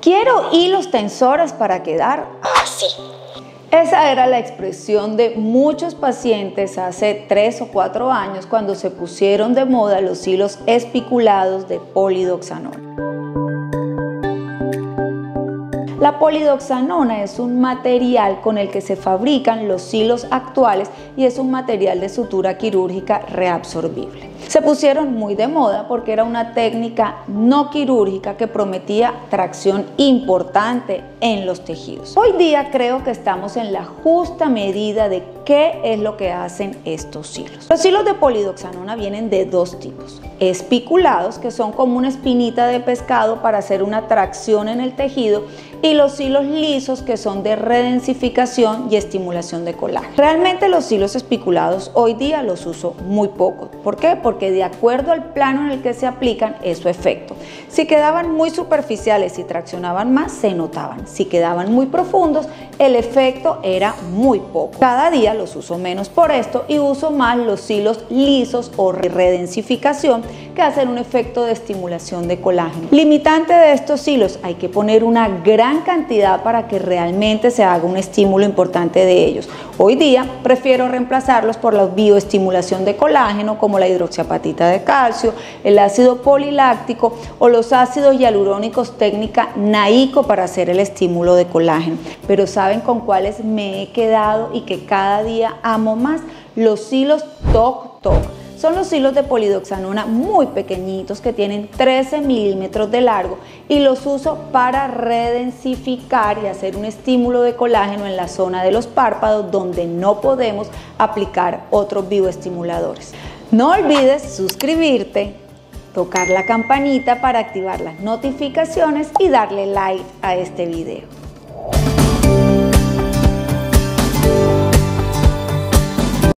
Quiero hilos tensores para quedar así. Esa era la expresión de muchos pacientes hace 3 o 4 años cuando se pusieron de moda los hilos espiculados de polidoxanona. La polidoxanona es un material con el que se fabrican los hilos actuales y es un material de sutura quirúrgica reabsorbible. Se pusieron muy de moda porque era una técnica no quirúrgica que prometía tracción importante en los tejidos. Hoy día creo que estamos en la justa medida de qué es lo que hacen estos hilos. Los hilos de polidoxanona vienen de 2 tipos: espiculados, que son como una espinita de pescado para hacer una tracción en el tejido, y los hilos lisos, que son de redensificación y estimulación de colágeno. Realmente los hilos espiculados hoy día los uso muy poco. ¿Por qué? Porque de acuerdo al plano en el que se aplican es su efecto. Si quedaban muy superficiales y traccionaban más, se notaban. Si quedaban muy profundos, el efecto era muy poco. Cada día los uso menos por esto y uso más los hilos lisos o redensificación, que hacen un efecto de estimulación de colágeno. Limitante de estos hilos: hay que poner una gran cantidad para que realmente se haga un estímulo importante de ellos. Hoy día prefiero reemplazarlos por la bioestimulación de colágeno, como la hidroxiapatita de calcio, el ácido poliláctico o los ácidos hialurónicos técnica NAICO para hacer el estímulo de colágeno. Pero ¿saben con cuáles me he quedado y que cada día amo más? Los hilos Toc Toc. Son los hilos de polidoxanona muy pequeñitos que tienen 13 milímetros de largo y los uso para redensificar y hacer un estímulo de colágeno en la zona de los párpados, donde no podemos aplicar otros bioestimuladores. No olvides suscribirte, tocar la campanita para activar las notificaciones y darle like a este video.